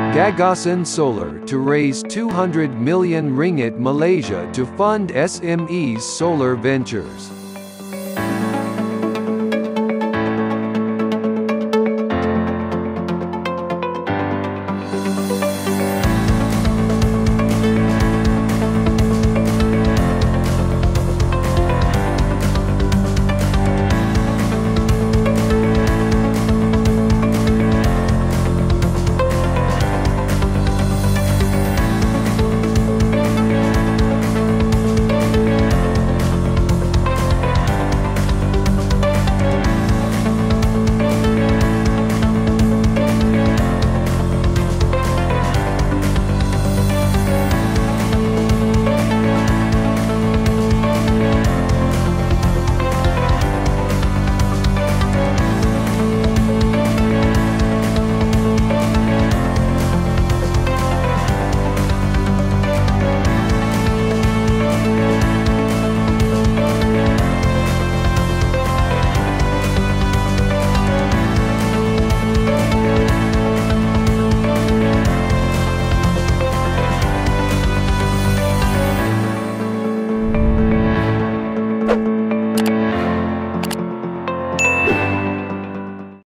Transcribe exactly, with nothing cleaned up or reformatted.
Gagasan Solar to raise two hundred million ringgit Malaysia to fund S M Es solar ventures.